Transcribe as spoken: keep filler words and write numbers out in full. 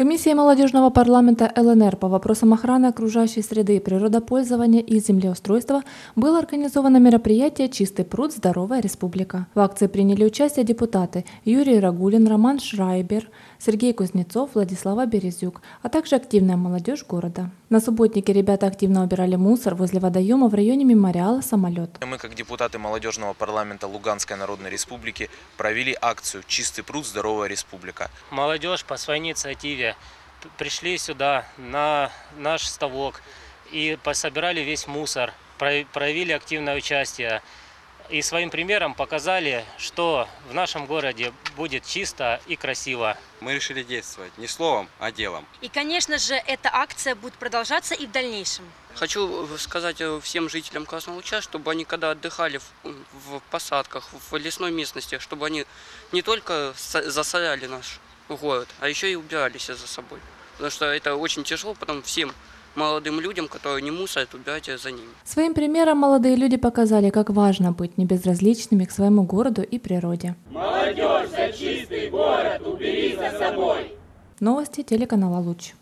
Комиссией молодежного парламента ЛНР по вопросам охраны окружающей среды, природопользования и землеустройства было организовано мероприятие «Чистый пруд. Здоровая республика». В акции приняли участие депутаты Юрий Рагулин, Роман Шрайбер, Сергей Кузнецов, Владислава Березюк, а также активная молодежь города. На субботнике ребята активно убирали мусор возле водоема в районе мемориала «Самолет». Мы, как депутаты молодежного парламента Луганской Народной Республики, провели акцию «Чистый пруд. Здоровая республика». Молодежь по своей инициативе пришли сюда на наш ставок и пособирали весь мусор, проявили активное участие и своим примером показали, что в нашем городе будет чисто и красиво. Мы решили действовать не словом, а делом. И, конечно же, эта акция будет продолжаться и в дальнейшем. Хочу сказать всем жителям Красного Луча, чтобы они, когда отдыхали в, в посадках, в лесной местности, чтобы они не только засоряли наш город, а еще и убирались за собой. Потому что это очень тяжело потом всем молодым людям, которые не мусорят, убирать за ними. Своим примером молодые люди показали, как важно быть небезразличными к своему городу и природе. Молодежь, за чистый город убери за собой! Новости телеканала «Луч».